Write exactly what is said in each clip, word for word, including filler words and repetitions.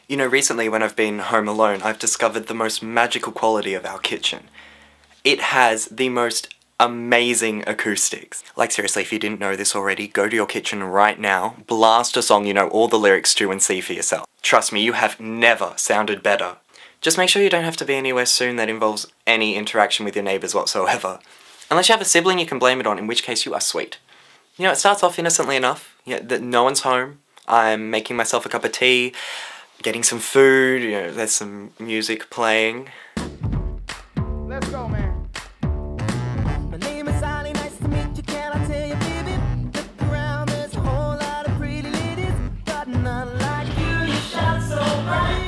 You know, recently when I've been home alone, I've discovered the most magical quality of our kitchen. It has the most amazing acoustics. Like seriously, if you didn't know this already, go to your kitchen right now, blast a song you know all the lyrics to and see for yourself. Trust me, you have never sounded better. Just make sure you don't have to be anywhere soon that involves any interaction with your neighbours whatsoever. Unless you have a sibling you can blame it on, in which case you are sweet. You know, it starts off innocently enough, yeah, that no one's home, I'm making myself a cup of tea, getting some food, you know, there's some music playing. Let's go, man. My name is Ali, nice to meet you, can I tell you, baby? Look around, there's a whole lot of pretty ladies, but none like you, you shine so bright.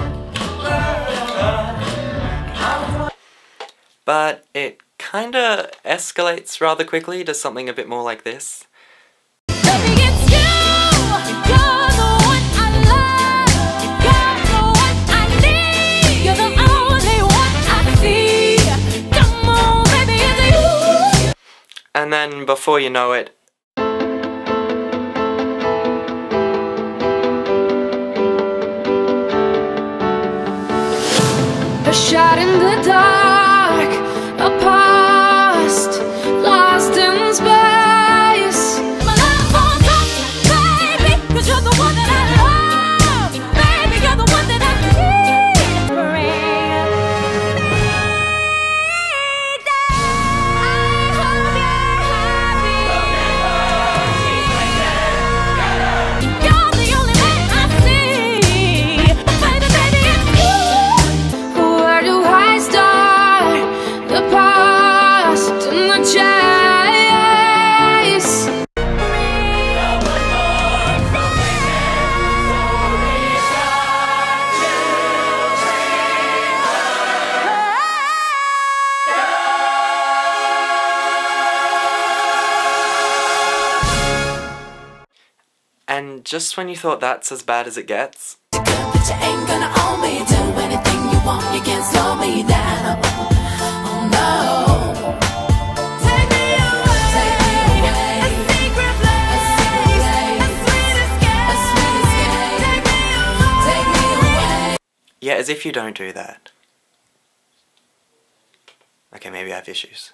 But it kinda escalates rather quickly to something a bit more like this. Baby, it's you. You're the one I love. You're the one I need. You're the only one I see. Come on, baby, it's you. And then before you know it, A shot in the dark, a past lost in space. My love won't stop, baby, 'cause you're the one that I love. Baby, you're the one that I need. I hope you're happy. You're the only man I see. Baby, baby, it's you. Where do I start? The past and the chase. and just when you thought that's as bad as it gets, But you ain't gonna own me. Do anything you want, you can't slow me down. Oh no. Take me away. Take me away. A secret place. A sweet escape. A sweet escape. Take me away. Take me away. yeah, as if you don't do that. Okay, maybe I have issues.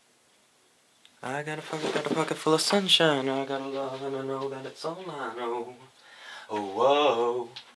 I got a pocket, got a pocket full of sunshine. I got a love and I know that it's all I know. Oh, whoa.